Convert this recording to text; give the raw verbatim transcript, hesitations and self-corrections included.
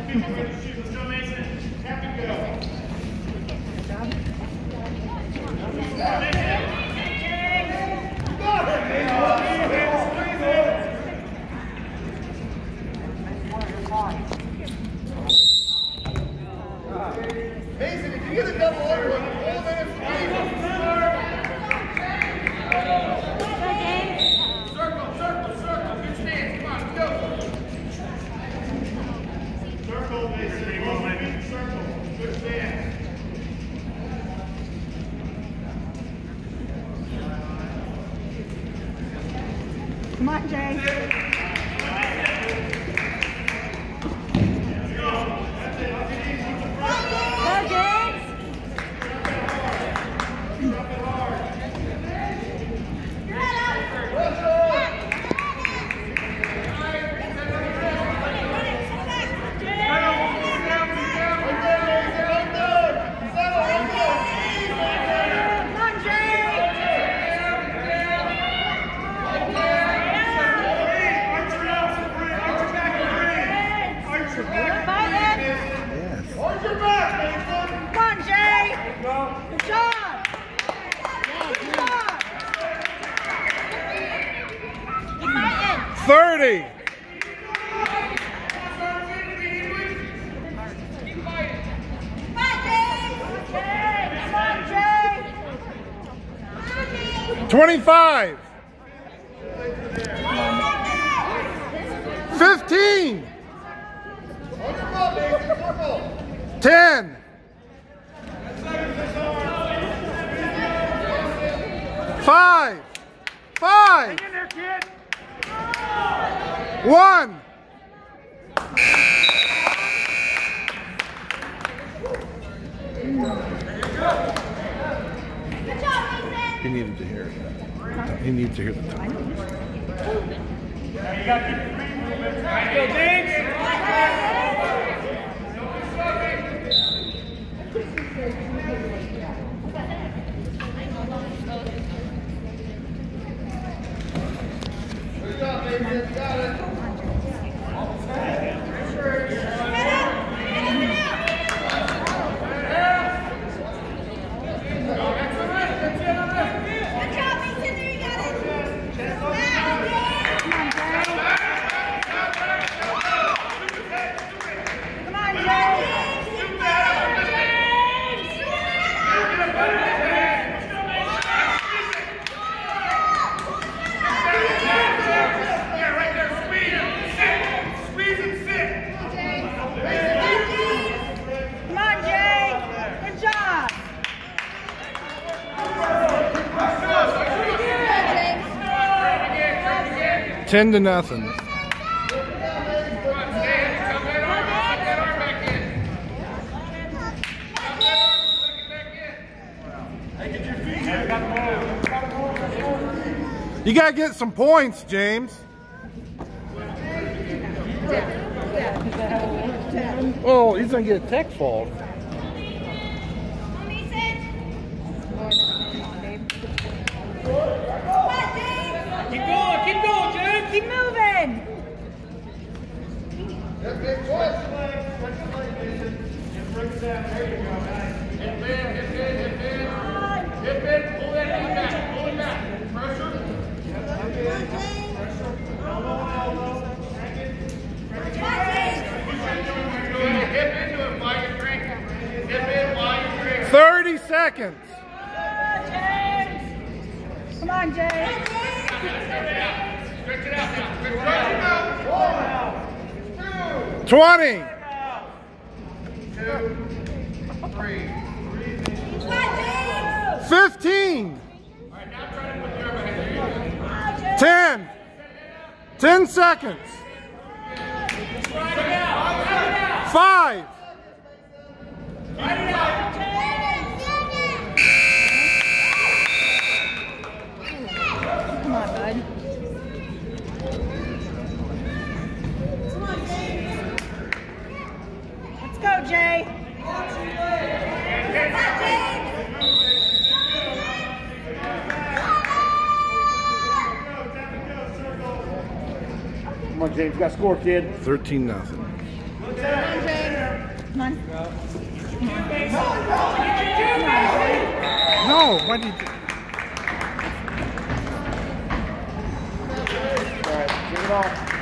Mason, if you get a double under, all minutes, circle, circle, circle, good stance, come on, go. Circle, Mason, circle, good stance. Come on, Jay. thirty. twenty-five. fifteen. ten. five. five. One. He needed to hear it. He needs to hear the time. You got to keep your feet moving. Let's go, James. Good job, Mason. You got it. Ten to nothing. You gotta get some points, James. Oh, he's gonna get a tech fault. Keep going, keep going, James. Keep moving. That's big push. Bring it down. There you go, guys. Hit mid, hit mid, hit mid. Hit mid, pull that knee back, pull it back. Pressure. Pressure. Elbow, elbow. Hang it. Hit into it while you're drinking. Hit mid while you're drinking. Thirty seconds. Come on, Jay. Stretch it out now. Stretch it out. One. Two. Twenty. Two. Three. Fifteen. All right, now try to put the overhead. There you go. Ten. Ten seconds. Five. Come on, bud. Let's go, Jay. Come on, James. You got to score, kid. Thirteen nothing. Come on, Jay. Come on. No, why did you? All right, give it off.